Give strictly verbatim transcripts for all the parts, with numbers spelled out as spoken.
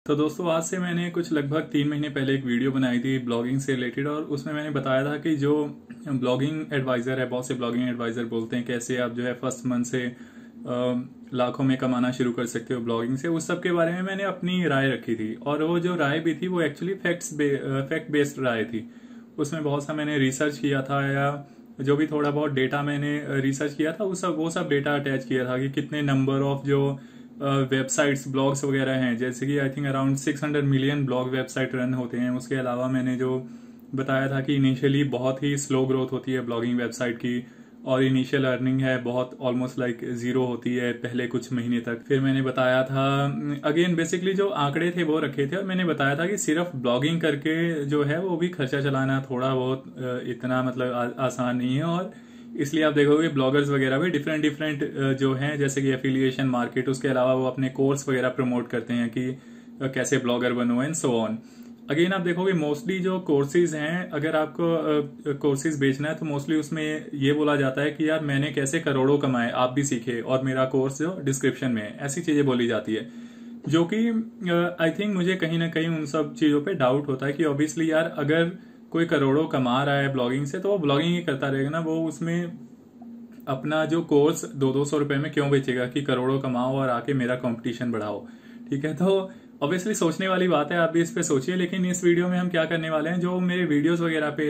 तो दोस्तों आज से मैंने कुछ लगभग तीन महीने पहले एक वीडियो बनाई थी ब्लॉगिंग से रिलेटेड और उसमें मैंने बताया था कि जो ब्लॉगिंग एडवाइज़र है, बहुत से ब्लॉगिंग एडवाइज़र बोलते हैं कैसे आप जो है फर्स्ट मंथ से अ, लाखों में कमाना शुरू कर सकते हो ब्लॉगिंग से। उस सब के बारे में मैंने अपनी राय रखी थी और वो जो राय भी थी वो एक्चुअली फैक्ट्स बे, फैक्ट बेस्ड राय थी। उसमें बहुत सा मैंने रिसर्च किया था या जो भी थोड़ा बहुत डेटा मैंने रिसर्च किया था वो सब वो सब डेटा अटैच किया था कि कितने नंबर ऑफ जो वेबसाइट्स ब्लॉग्स वगैरह हैं, जैसे कि I think around six hundred million blog website run होते हैं। उसके अलावा मैंने जो बताया था कि इनिशियली बहुत ही स्लो ग्रोथ होती है ब्लॉगिंग वेबसाइट की और इनिशियल अर्निंग है बहुत ऑलमोस्ट लाइक जीरो होती है पहले कुछ महीने तक। फिर मैंने बताया था अगेन बेसिकली जो आंकड़े थे वो रखे थे और मैंने बताया था कि सिर्फ ब्लॉगिंग करके जो है वो भी खर्चा चलाना थोड़ा बहुत इतना मतलब आ, आसान नहीं है। और इसलिए आप देखोगे ब्लॉगर्स वगैरह भी डिफरेंट डिफरेंट जो हैं, जैसे कि एफिलिएशन मार्केट, उसके अलावा वो अपने कोर्स वगैरह प्रमोट करते हैं कि कैसे ब्लॉगर बनो एंड सो ऑन। अगेन आप देखोगे मोस्टली जो कोर्सेज हैं, अगर आपको कोर्सेज बेचना है तो मोस्टली उसमें ये बोला जाता है कि यार मैंने कैसे करोड़ों कमाए आप भी सीखे और मेरा कोर्स जो डिस्क्रिप्शन में है, ऐसी चीजें बोली जाती है। जो कि आई थिंक मुझे कहीं ना कहीं उन सब चीजों पे डाउट होता है कि ऑब्वियसली यार अगर कोई करोड़ों कमा रहा है ब्लॉगिंग से तो वो ब्लॉगिंग ही करता रहेगा ना, वो उसमें अपना जो कोर्स दो दो सौ रुपए में क्यों बेचेगा कि करोड़ों कमाओ और आके मेरा कंपटीशन बढ़ाओ। ठीक है, तो ऑब्वियसली सोचने वाली बात है, आप भी इस पे सोचिए। लेकिन इस वीडियो में हम क्या करने वाले हैं, जो मेरे वीडियोस वगैरह पे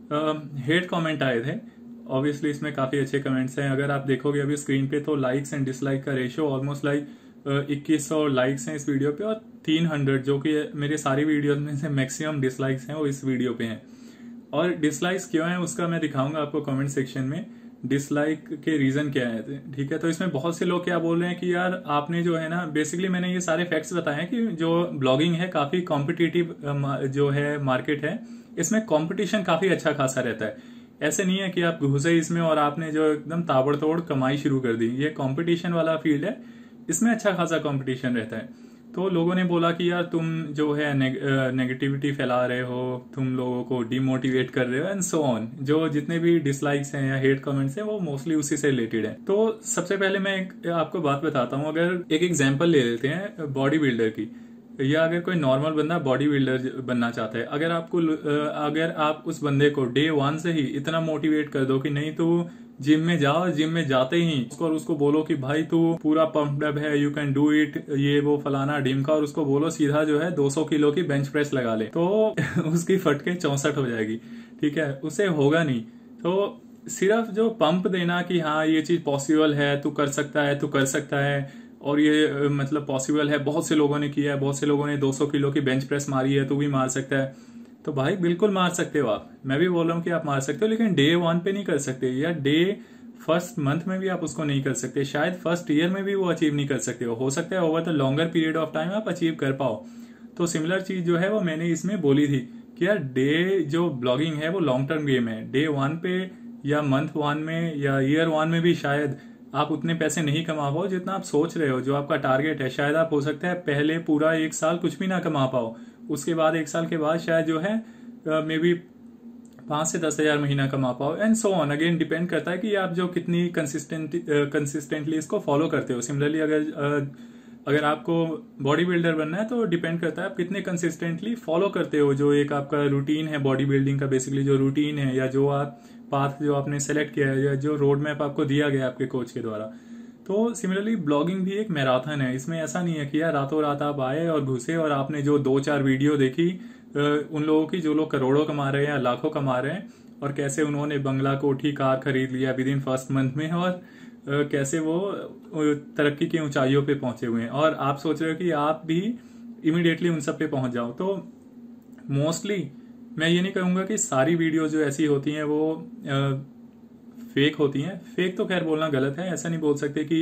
हेट कमेंट आए थे, ऑब्वियसली इसमें काफी अच्छे कमेंट्स हैं। अगर आप देखोगे अभी स्क्रीन पे तो लाइक्स एंड डिसलाइक का रेशियो ऑलमोस्ट लाइक इक्कीस सौ लाइक्स हैं इस वीडियो पे और तीन हंड्रेड जो कि मेरे सारी वीडियोस में से मैक्सिमम डिसलाइक्स हैं वो इस वीडियो पे हैं। और डिसलाइक्स क्यों है उसका मैं दिखाऊंगा आपको कमेंट सेक्शन में, डिसलाइक के रीजन क्या है। ठीक है, तो इसमें बहुत से लोग क्या बोल रहे हैं कि यार आपने जो है ना, बेसिकली मैंने ये सारे फैक्ट्स बताए हैं कि जो ब्लॉगिंग है काफी कॉम्पिटिटिव जो है मार्केट है, इसमें कंपटीशन काफी अच्छा खासा रहता है। ऐसे नहीं है कि आप घुसे इसमें और आपने जो एकदम ताबड़तोड़ कमाई शुरू कर दी। ये कंपटीशन वाला फील्ड है, इसमें अच्छा खासा कंपटीशन रहता है। तो लोगों ने बोला कि यार तुम जो है नेग, नेगेटिविटी फैला रहे हो, तुम लोगों को डिमोटिवेट कर रहे हो एंड सो ऑन। जो जितने भी डिसलाइक्स हैं या हेट कमेंट्स हैं वो मोस्टली उसी से रिलेटेड है। तो सबसे पहले मैं एक आपको बात बताता हूँ। अगर एक एग्जांपल ले लेते हैं बॉडी बिल्डर की, या अगर कोई नॉर्मल बंदा बॉडी बिल्डर बनना चाहता है, अगर आपको अगर आप उस बंदे को डे वन से ही इतना मोटिवेट कर दो कि नहीं तो जिम में जाओ, जिम में जाते ही उसको और उसको बोलो कि भाई तू पूरा पंप्ड अप है, यू कैन डू इट, ये वो फलाना ढीमका, और उसको बोलो सीधा जो है दो सौ किलो की बेंच प्रेस लगा ले, तो उसकी फटके चौसठ हो जाएगी। ठीक है, उसे होगा नहीं। तो सिर्फ जो पंप देना कि हाँ ये चीज पॉसिबल है, तू कर सकता है, तू कर सकता है, और ये मतलब पॉसिबल है, बहुत से लोगों ने किया है, बहुत से लोगों ने दो सौ किलो की बेंच प्रेस मारी है, तू भी मार सकता है। तो भाई बिल्कुल मार सकते हो आप, मैं भी बोल रहा हूँ कि आप मार सकते हो, लेकिन डे वन पे नहीं कर सकते या डे फर्स्ट मंथ में भी आप उसको नहीं कर सकते, शायद फर्स्ट ईयर में भी वो अचीव नहीं कर सकते हो हो सकता है over the longer period of time आप अचीव कर पाओ। तो सिमिलर चीज जो है वो मैंने इसमें बोली थी कि यार डे जो ब्लॉगिंग है वो लॉन्ग टर्म गेम है। डे वन पे या मंथ वन में या ईयर वन में भी शायद आप उतने पैसे नहीं कमा पाओ जितना आप सोच रहे हो, जो आपका टारगेट है। शायद आप हो सकता है पहले पूरा एक साल कुछ भी ना कमा पाओ, उसके बाद एक साल के बाद शायद जो है मे बी पांच से दस हजार महीना कमा पाओ and so on. Again depend करता है कि आप जो कितनी कंसिस्टेंट कंसिस्टेंटली इसको फॉलो करते हो। सिमिलरली अगर uh, अगर आपको बॉडी बिल्डर बनना है तो डिपेंड करता है आप कितने कंसिस्टेंटली फॉलो करते हो, जो एक आपका रूटीन है बॉडी बिल्डिंग का, बेसिकली जो रूटीन है या जो आप पाथ जो आपने सेलेक्ट किया है या जो रोड मैप आपको दिया गया आपके कोच के द्वारा। तो सिमिलरली ब्लॉगिंग भी एक मैराथन है। इसमें ऐसा नहीं है कि यार रातों रात आप आए और घुसे और आपने जो दो चार वीडियो देखी उन लोगों की जो लोग करोड़ों कमा रहे हैं या लाखों कमा रहे हैं, और कैसे उन्होंने बंगला कोठी कार खरीद लिया विद इन फर्स्ट मंथ में, और कैसे वो तरक्की की ऊंचाइयों पे पहुंचे हुए हैं, और आप सोच रहे हो कि आप भी इमीडिएटली उन सब पे पहुंच जाओ। तो मोस्टली मैं ये नहीं कहूंगा कि सारी वीडियो जो ऐसी होती हैं वो आ, फेक होती हैं। फेक तो खैर बोलना गलत है, ऐसा नहीं बोल सकते कि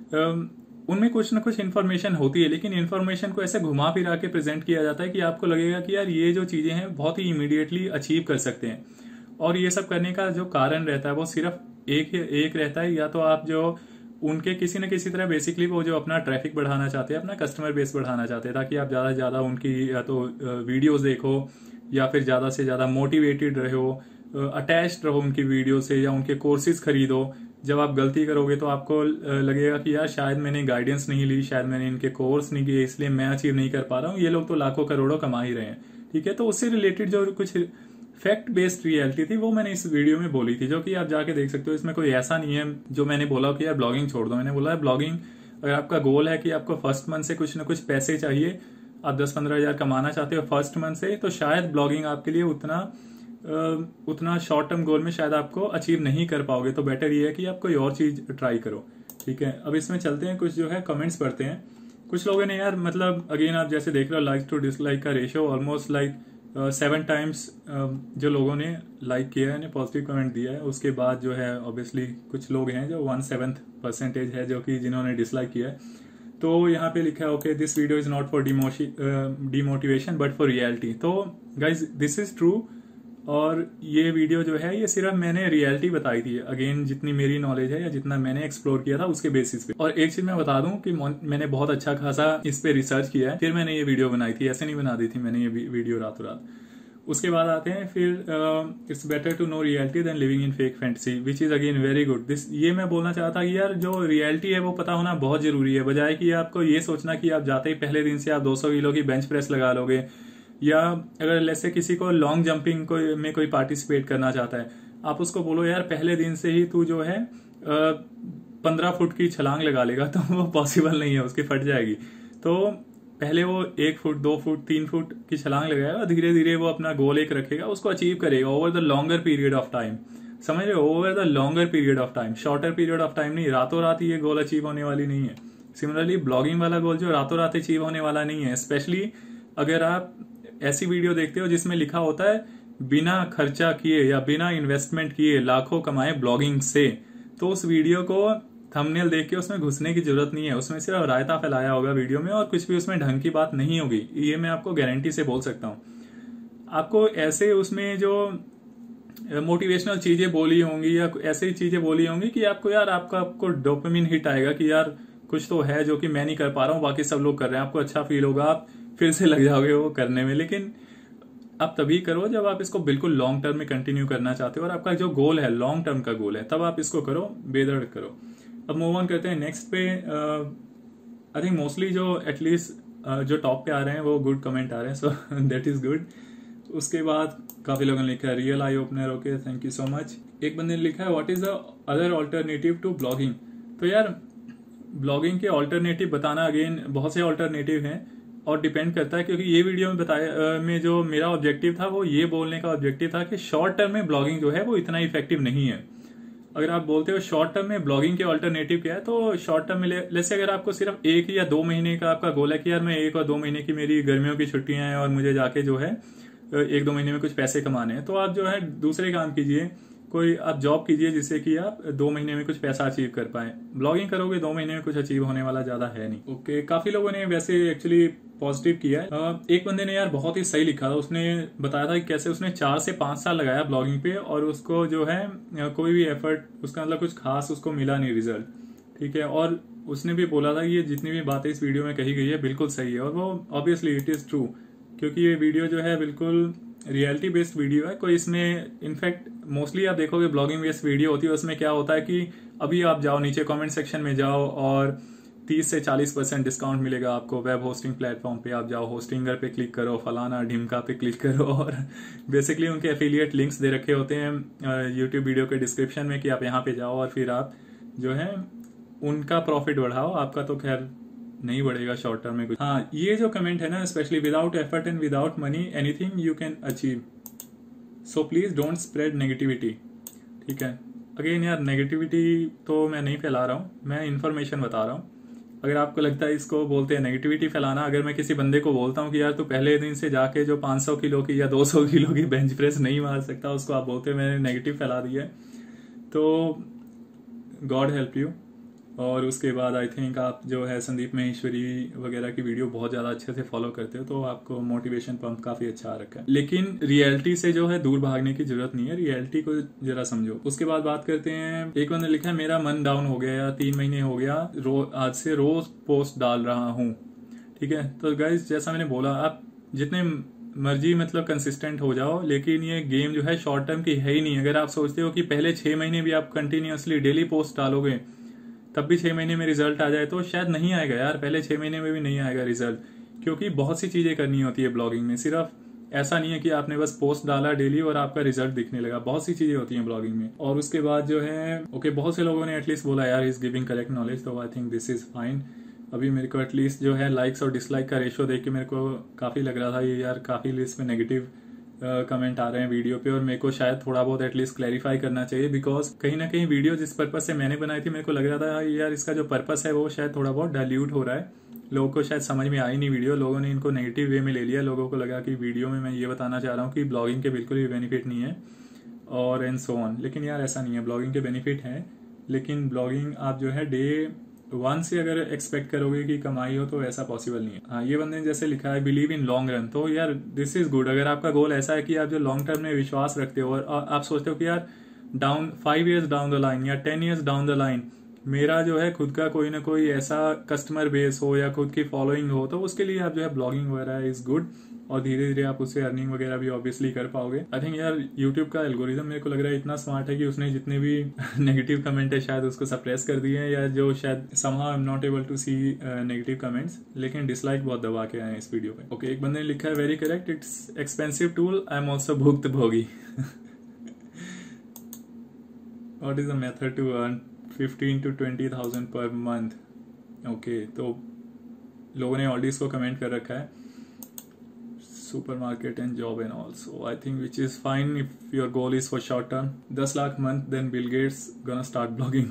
आ, उनमें कुछ ना कुछ इन्फॉर्मेशन होती है, लेकिन इन्फॉर्मेशन को ऐसे घुमा फिरा के प्रेजेंट किया जाता है कि आपको लगेगा कि यार ये जो चीजें हैं बहुत ही इमीडिएटली अचीव कर सकते हैं। और ये सब करने का जो कारण रहता है वो सिर्फ एक एक रहता है, या तो आप जो उनके किसी न किसी तरह बेसिकली वो जो अपना ट्रैफिक बढ़ाना चाहते हैं, अपना कस्टमर बेस बढ़ाना चाहते हैं, ताकि आप ज्यादा से ज्यादा उनकी या तो वीडियोज देखो या फिर ज्यादा से ज्यादा मोटिवेटेड रहो, अटैच्ड रहो उनकी वीडियो से, या उनके कोर्सेज खरीदो, जब आप गलती करोगे तो आपको लगेगा कि यार शायद मैंने गाइडेंस नहीं ली, शायद मैंने इनके कोर्स नहीं किए, इसलिए मैं अचीव नहीं कर पा रहा हूँ। ये लोग तो लाखों करोड़ों कमा ही रहे हैं, ठीक है। तो उससे रिलेटेड जो कुछ फैक्ट बेस्ड रियलिटी थी वो मैंने इस वीडियो में बोली थी, जो कि आप जाके देख सकते हो। इसमें कोई ऐसा नहीं है जो मैंने बोला कि यार ब्लॉगिंग छोड़ दो। मैंने बोला है ब्लॉगिंग, अगर आपका गोल है कि आपको फर्स्ट मंथ से कुछ ना कुछ पैसे चाहिए, आप दस पंद्रह हजार कमाना चाहते हो फर्स्ट मंथ से, तो शायद ब्लॉगिंग आपके लिए उतना उतना शॉर्ट टर्म गोल में शायद आपको अचीव नहीं कर पाओगे। तो बेटर ये है कि आप कोई और चीज ट्राई करो, ठीक है। अब इसमें चलते हैं, कुछ जो है कमेंट्स पढ़ते हैं। कुछ लोगों ने यार मतलब अगेन आप जैसे देख रहे हो लाइक टू डिसलाइक का ratio almost like seven times जो लोगों ने लाइक किया है, पॉजिटिव कमेंट दिया है। उसके बाद जो है ऑब्वियसली कुछ लोग हैं जो वन सेवेंथ परसेंटेज है जो कि जिन्होंने डिसलाइक किया है। तो यहाँ पे लिखा है okay this video is not for demotivation but for reality. तो गाइज दिस इज ट्रू, और ये वीडियो जो है ये सिर्फ मैंने रियलिटी बताई थी, अगेन जितनी मेरी नॉलेज है या जितना मैंने एक्सप्लोर किया था उसके बेसिस पे। और एक चीज मैं बता दूं कि मैंने बहुत अच्छा खासा इस पे रिसर्च किया है, फिर मैंने ये वीडियो बनाई थी, ऐसे नहीं बना दी थी मैंने ये वीडियो रातों रात। उसके बाद आते हैं फिर it's better to know reality than living in fake fantasy which is again very good. This ये मैं बोलना चाहता कि यार जो रियलिटी है वो पता होना बहुत जरूरी है, बजाय कि आपको ये सोचना कि आप जाते ही पहले दिन से आप दो सौ किलो की बेंच प्रेस लगा लोगे, या अगर जैसे किसी को लॉन्ग जंपिंग को में कोई पार्टिसिपेट करना चाहता है, आप उसको बोलो यार पहले दिन से ही तू जो है पंद्रह फुट की छलांग लगा लेगा, तो वो पॉसिबल नहीं है, उसकी फट जाएगी। तो पहले वो एक फुट दो फुट तीन फुट की छलांग लगाएगा, धीरे धीरे वो अपना गोल एक रखेगा, उसको अचीव करेगा over the longer period of time. समझ रहे हो, over the longer period of time, shorter period of time नहीं। रातों रात ये गोल अचीव होने वाली नहीं है। सिमिलरली ब्लॉगिंग वाला गोल जो रातों रात अचीव होने वाला नहीं है, स्पेशली अगर आप ऐसी वीडियो देखते हो जिसमें लिखा होता है बिना खर्चा किए या बिना इन्वेस्टमेंट किए लाखों कमाए ब्लॉगिंग से, तो उस वीडियो को थंबनेल देख के उसमें घुसने की जरूरत नहीं है। उसमें सिर्फ रायता फैलाया होगा वीडियो में, और कुछ भी उसमें ढंग की बात नहीं होगी, ये मैं आपको गारंटी से बोल सकता हूं। आपको ऐसे उसमें जो मोटिवेशनल चीजें बोली होंगी या ऐसी चीजें बोली होंगी कि आपको यार आपका आपको डोपामिन हिट आएगा कि यार कुछ तो है जो कि मैं नहीं कर पा रहा हूँ, बाकी सब लोग कर रहे हैं, आपको अच्छा फील होगा, आप फिर से लग जाओगे वो करने में। लेकिन आप तभी करो जब आप इसको बिल्कुल लॉन्ग टर्म में कंटिन्यू करना चाहते हो और आपका जो गोल है लॉन्ग टर्म का गोल है, तब आप इसको करो, बेधड़क करो। अब मूव ऑन करते हैं नेक्स्ट पे। आई थिंक मोस्टली जो एटलीस्ट uh, जो टॉप पे आ रहे हैं वो गुड कमेंट आ रहे हैं, सो दैट इज गुड। उसके बाद काफी लोगों ने लिखा है real eye opener, okay thank you so much. एक बंदे ने लिखा है what is the other alternative to blogging. तो यार ब्लॉगिंग के ऑल्टरनेटिव बताना अगेन बहुत से ऑल्टरनेटिव हैं और डिपेंड करता है, क्योंकि ये वीडियो में बताया में जो मेरा ऑब्जेक्टिव था वो ये बोलने का ऑब्जेक्टिव था कि शॉर्ट टर्म में ब्लॉगिंग जो है वो इतना इफेक्टिव नहीं है। अगर आप बोलते हो शॉर्ट टर्म में ब्लॉगिंग के ऑल्टरनेटिव क्या है, तो शॉर्ट टर्म में जैसे अगर आपको सिर्फ एक या दो महीने का आपका गोल है कि यार मैं एक और दो महीने की मेरी गर्मियों की छुट्टियां हैं और मुझे जाके जो है एक दो महीने में कुछ पैसे कमाने हैं, तो आप जो है दूसरे काम कीजिए, कोई आप जॉब कीजिए जिससे कि आप दो महीने में कुछ पैसा अचीव कर पाए। ब्लॉगिंग करोगे दो महीने में कुछ अचीव होने वाला ज्यादा है नहीं। ओके okay, काफी लोगों ने वैसे एक्चुअली पॉजिटिव किया है। एक बंदे ने यार बहुत ही सही लिखा था, उसने बताया था कि कैसे उसने चार से पांच साल लगाया ब्लॉगिंग पे और उसको जो है कोई भी एफर्ट उसका मतलब कुछ खास उसको मिला नहीं रिजल्ट, ठीक है। और उसने भी बोला था कि ये जितनी भी बातें इस वीडियो में कही गई है बिल्कुल सही है, और वो ऑब्वियसली इट इज ट्रू, क्योंकि ये वीडियो जो है बिल्कुल रियलिटी बेस्ड वीडियो है। कोई इसमें इनफैक्ट मोस्टली आप देखोगे ब्लॉगिंग बेस्ड वीडियो होती है, उसमें क्या होता है कि अभी आप जाओ नीचे कमेंट सेक्शन में जाओ और तीस से चालीस परसेंट डिस्काउंट मिलेगा आपको वेब होस्टिंग प्लेटफॉर्म पे, आप जाओ होस्टिंगर पे क्लिक करो, फलाना ढिमका पे क्लिक करो, और बेसिकली उनके एफिलिएट लिंक्स दे रखे होते हैं यूट्यूब वीडियो के डिस्क्रिप्शन में कि आप यहाँ पे जाओ और फिर आप जो है उनका प्रॉफिट बढ़ाओ, आपका तो खैर नहीं बढ़ेगा शॉर्ट टर्म में कुछ। हाँ, ये जो कमेंट है ना, specially without effort and without money anything you can achieve, so please don't spread negativity, ठीक है। अगेन यार नेगेटिविटी तो मैं नहीं फैला रहा हूँ, मैं इन्फॉर्मेशन बता रहा हूँ। अगर आपको लगता है इसको बोलते हैं नेगेटिविटी फैलाना, अगर मैं किसी बंदे को बोलता हूँ कि यार तू पहले दिन से जाके जो पाँच सौ किलो की या दो सौ किलो की बेंच प्रेस नहीं मार सकता, उसको आप बोलते हैं मैंने नेगेटिव फैला दिया है, तो गॉड हेल्प यू। और उसके बाद आई थिंक आप जो है संदीप महेश्वरी वगैरह की वीडियो बहुत ज्यादा अच्छे से फॉलो करते हो, तो आपको मोटिवेशन पंप काफी अच्छा आ रखा है। लेकिन रियलिटी से जो है दूर भागने की जरूरत नहीं है, रियलिटी को जरा समझो। उसके बाद बात करते हैं, एक बंदे लिखा है मेरा मन डाउन हो गया, तीन महीने हो गया, रो, आज से रोज पोस्ट डाल रहा हूँ, ठीक है। तो गाइज जैसा मैंने बोला, आप जितने मर्जी मतलब कंसिस्टेंट हो जाओ, लेकिन ये गेम जो है शॉर्ट टर्म की है ही नहीं। अगर आप सोचते हो कि पहले छह महीने भी आप कंटिन्यूअसली डेली पोस्ट डालोगे तब भी छह महीने में रिजल्ट आ जाए, तो शायद नहीं आएगा यार, पहले छह महीने में भी नहीं आएगा रिजल्ट, क्योंकि बहुत सी चीजें करनी होती है ब्लॉगिंग में। सिर्फ ऐसा नहीं है कि आपने बस पोस्ट डाला डेली और आपका रिजल्ट दिखने लगा, बहुत सी चीजें होती हैं ब्लॉगिंग में। और उसके बाद जो है ओके, बहुत से लोगों ने एटलीस्ट बोला यार इज गिविंग करेक्ट नॉलेज, तो I think this is fine. अभी मेरे को एटलीस्ट जो है लाइक्स और डिसलाइक का रेशियो देख के मेरे को काफी लग रहा था ये यार काफी लिस्ट में नेगेटिव कमेंट आ रहे हैं वीडियो पे, और मेरे को शायद थोड़ा बहुत एटलीस्ट क्लैरिफाई करना चाहिए, बिकॉज कहीं ना कहीं वीडियो जिस पर्पज से मैंने बनाई थी मेरे को लग रहा था यार इसका जो पर्पस है वो शायद थोड़ा बहुत डाइल्यूट हो रहा है, लोगों को शायद समझ में आई नहीं वीडियो, लोगों ने इनको नेगेटिव वे में ले लिया, लोगों को लगा कि वीडियो में मैं ये बताना चाह रहा हूँ कि ब्लॉगिंग के बिल्कुल भी बेनिफिट नहीं है और एंड सो ऑन। लेकिन यार ऐसा नहीं है, ब्लॉगिंग के बेनिफिट है, लेकिन ब्लॉगिंग आप जो है डे वन से अगर एक्सपेक्ट करोगे कि कमाई हो तो ऐसा पॉसिबल नहीं है। हाँ, ये बंदे ने जैसे लिखा है बिलीव इन लॉन्ग रन, तो यार दिस इज गुड। अगर आपका गोल ऐसा है कि आप जो लॉन्ग टर्म में विश्वास रखते हो और आप सोचते हो कि यार down five years down the line या ten years down the line मेरा जो है खुद का कोई ना कोई ऐसा कस्टमर बेस हो या खुद की फॉलोइंग हो, तो उसके लिए आप जो है ब्लॉगिंग वगैरह इज गुड, और धीरे धीरे आप उससे अर्निंग वगैरह भी ऑब्वियसली कर पाओगे। आई थिंक यार यूट्यूब का एल्गोरिदम मेरे को लग रहा है इतना स्मार्ट है कि उसने जितने भी नेगेटिव कमेंट है शायद उसको सप्रेस कर दिए हैं, या जो शायद somehow I am not able to see negative comments, लेकिन डिसलाइक बहुत दबा के आए हैं इस वीडियो पे। ओके okay, एक बंदे ने लिखा है very correct, it's expensive tool, I am also भुक्त भोगी। What is the method to earn fifteen to twenty thousand per month? Okay, तो लोगों ने ऑलरेडी इसको कमेंट कर रखा है, supermarket and job and also I think which is fine if your goal is for short term. दस lakh month then Bill Gates gonna start blogging.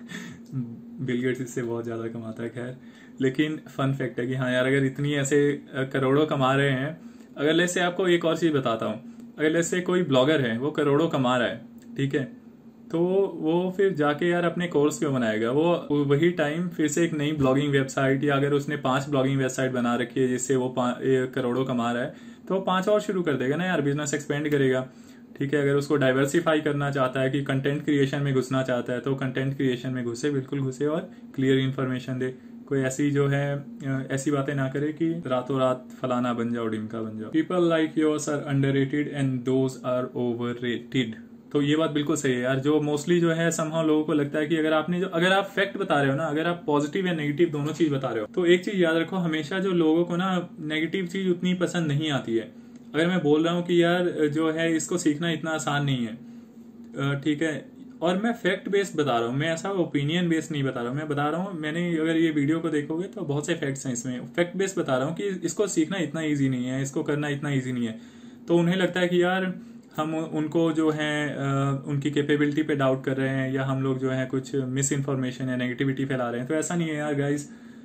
Bill Gates इससे बहुत ज्यादा कमाता है खैर, लेकिन फन फैक्ट है कि हाँ यार अगर इतनी ऐसे करोड़ों कमा रहे हैं, अगर लेट्स से आपको एक और चीज बताता हूँ, अगर लेट्स से कोई ब्लॉगर है वो करोड़ों कमा रहा है, ठीक है, तो वो फिर जाके यार अपने कोर्स क्यों बनाएगा? वो वही टाइम फिर से एक नई ब्लॉगिंग वेबसाइट, या अगर उसने पांच ब्लॉगिंग वेबसाइट बना रखी है जिससे वो करोड़ों कमा रहा है, तो वो पांच और शुरू कर देगा ना यार, बिजनेस एक्सपेंड करेगा, ठीक है। अगर उसको डाइवर्सिफाई करना चाहता है कि कंटेंट क्रिएशन में घुसना चाहता है तो कंटेंट क्रिएशन में घुसे, बिल्कुल घुसे और क्लियर इन्फॉर्मेशन दे। कोई ऐसी जो है ऐसी बातें ना करे कि रातों रात फलाना बन जाओ, डिमका बन जाओ। People like yours are underrated and those are overrated. तो ये बात बिल्कुल सही है यार, जो मोस्टली जो है समहाउ लोगों को लगता है कि अगर आपने जो अगर आप फैक्ट बता रहे हो ना, अगर आप पॉजिटिव या नेगेटिव दोनों चीज बता रहे हो, तो एक चीज याद रखो, हमेशा जो लोगों को ना नेगेटिव चीज उतनी पसंद नहीं आती है। अगर मैं बोल रहा हूँ कि यार जो है इसको सीखना इतना आसान नहीं है, ठीक है, और मैं फैक्ट बेस्ड बता रहा हूँ, मैं ऐसा ओपिनियन बेस्ड नहीं बता रहा हूँ, मैं बता रहा हूँ, मैंने अगर ये वीडियो को देखोगे तो बहुत से फैक्ट्स हैं इसमें, फैक्ट बेस्ड बता रहा हूँ कि इसको सीखना इतना ईजी नहीं है, इसको करना इतना ईजी नहीं है। तो उन्हें लगता है कि यार हम उनको जो है उनकी कैपेबिलिटी पे डाउट कर रहे हैं, या हम लोग जो है कुछ मिस इन्फॉर्मेशन या नेगेटिविटी फैला रहे हैं। तो ऐसा नहीं है यार गाइस,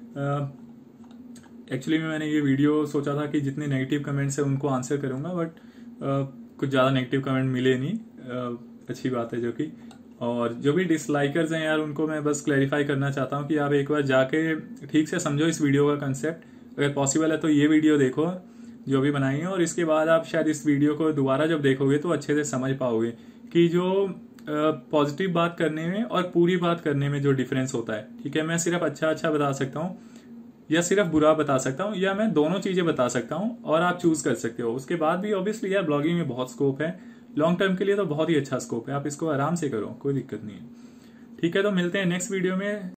एक्चुअली में मैंने ये वीडियो सोचा था कि जितने नेगेटिव कमेंट्स है उनको आंसर करूंगा, बट कुछ ज़्यादा नेगेटिव कमेंट मिले नहीं, uh, अच्छी बात है जो कि। और जो भी डिसलाइकर्स हैं यार उनको मैं बस क्लैरिफाई करना चाहता हूँ कि आप एक बार जाके ठीक से समझो इस वीडियो का कंसेप्ट, अगर पॉसिबल है तो ये वीडियो देखो जो भी बनाई है, और इसके बाद आप शायद इस वीडियो को दोबारा जब देखोगे तो अच्छे से समझ पाओगे कि जो पॉजिटिव बात करने में और पूरी बात करने में जो डिफरेंस होता है, ठीक है। मैं सिर्फ अच्छा अच्छा बता सकता हूँ या सिर्फ बुरा बता सकता हूँ, या मैं दोनों चीजें बता सकता हूँ और आप चूज कर सकते हो। उसके बाद भी ऑब्वियसली यार ब्लॉगिंग में बहुत स्कोप है, लॉन्ग टर्म के लिए तो बहुत ही अच्छा स्कोप है, आप इसको आराम से करो, कोई दिक्कत नहीं है, ठीक है। तो मिलते हैं नेक्स्ट वीडियो में।